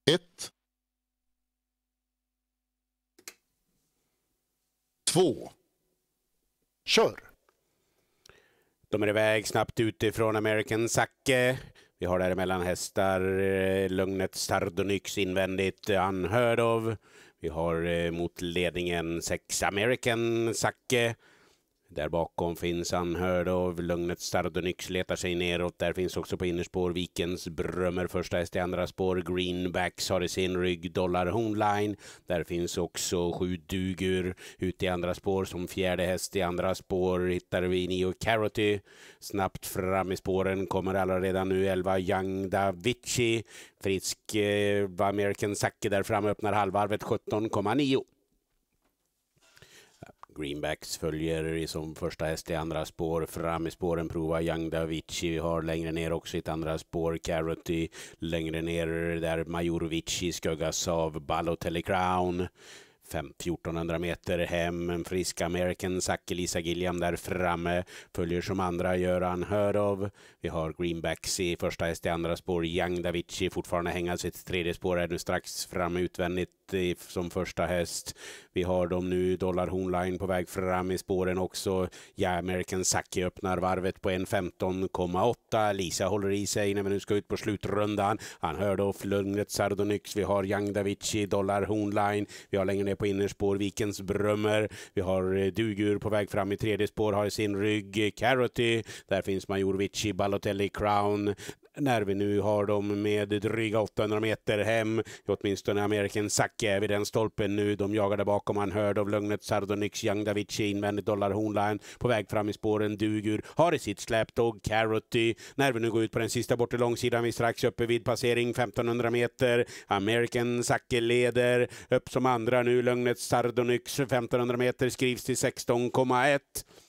1, 2, kör! De är iväg snabbt utifrån American Sacke. Vi har däremellan hästar Lugnet Sardonyx invändigt Unheard of. Vi har mot ledningen 6 American Sacke. Där bakom finns Unheard of. Lugnet Sardonyx letar sig neråt. Där finns också på innerspår Vikens Brömmer. Första häst i andra spår. Greenbacks har i sin rygg Dollar Homeline. Där finns också 7 Dugur ute i andra spår. Som fjärde häst i andra spår hittar vi Neo Carroty. Snabbt fram i spåren kommer alla redan nu 11 Young Davici. Frisk American Sacke där fram öppnar halvvarvet 17,9. Greenbacks följer som första häst i andra spår. Fram i spåren provar Young Davici. Vi har längre ner också i ett andra spår Carroty. Längre ner där Majorovici skuggas av Balotelli Crown. 1400 meter hem, en frisk American Sacke, Lisa Gilliam där framme, följer som andra gör Unheard of. Vi har Greenbacks i första häst i andra spår, Young Davici fortfarande hänga sitt tredje spår, är nu strax fram utvändigt som första häst. Vi har dem nu, Dollar Homeline på väg fram i spåren också. Ja, American Sacke öppnar varvet på 1.15,8. Lisa håller i sig när vi nu ska ut på slutrundan. Unheard of, Lugnet Sardonyx. Vi har Young Davici, Dollar Homeline. Vi har längre ner på innerspår Vikens Brömmer. Vi har Dugur på väg fram i tredje spår, har i sin rygg Carroty. Där finns Majorovici, Balotelli Crown. När vi nu har dem med dryga 800 meter hem, åtminstone American Sacke är vid den stolpen nu. De jagar där bakom Unheard of, Lugnet Sardonyx, Young Davici invändigt Dollar Homeline på väg fram i spåren. Dugur har i sitt släptåg Carroty. När vi nu går ut på den sista bortre långsidan, vi strax uppe vid passering 1500 meter. American Sacke leder upp som andra nu. Lugnet Sardonyx 1500 meter skrivs till 16,1.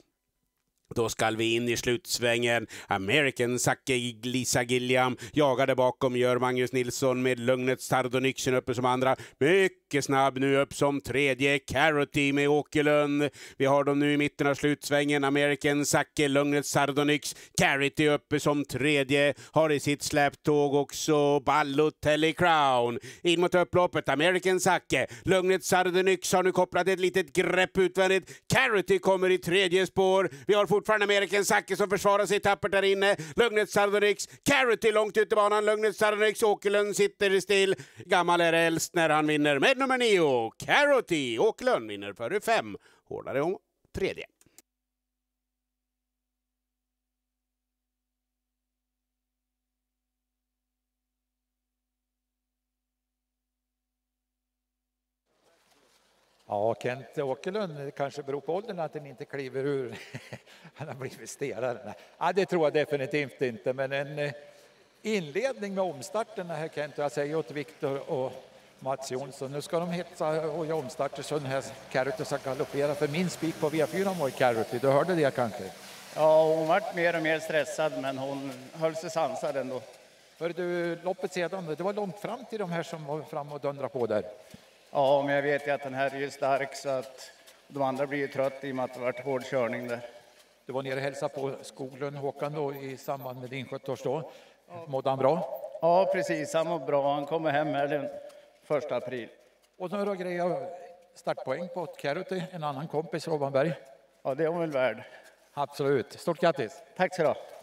Då ska vi in i slutsvängen. American Sacke, Lisa Gilliam jagade bakom, gör Magnus Nilsson med Lugnet Sardonyxen uppe som andra. Mycket snabb nu upp som tredje Carroty med Åkerlund. Vi har dem nu i mitten av slutsvängen. American Sacke, Lugnet Sardonyx, Carroty uppe som tredje. Har i sitt släptåg också Balotelli Crown. In mot upploppet, American Sacke, Lugnet Sardonyx har nu kopplat ett litet grepp utvändigt. Carroty kommer i tredje spår. Vi har fortfarande American Sacke som försvarar sig tappert där inne. Lugnet Sardonyx, Carroty långt ut i banan. Lugnet Sardonyx, Åkerlund sitter still. Gammal är äldst när han vinner med nummer 9. Carroty, Åkerlund vinner före 5. Hårdare om tredje. Ja, Kent Åkerlund, det kanske beror på åldern att den inte kliver ur. Han har blivit stelare. Ja, det tror jag definitivt inte, men en inledning med omstarten här, Kent, och jag säger åt Viktor och Mats Jonsson, nu ska de hetsa och göra omstarter så den här Carroty ska galoppera, för min spik på V4 var Carroty, du hörde det kanske? Ja, hon var mer och mer stressad, men hon höll sig sansad ändå. För du, loppet sedan, det var långt fram till de här som var fram och dundra på där. Ja, men jag vet ju att den här är ju stark så att de andra blir ju trött i och med att det varit hård körning där. Du var nere och hälsade på Skoglund Håkan då i samband med din 70-årsdag. Mådde han bra? Ja, precis. Han mår bra. Han kommer hem här den 1 april. Och så har du grejer startpoäng på Carroty, en annan kompis, Robban Berg. Ja, det är hon väl värd. Absolut. Stort grattis. Tack så du ha.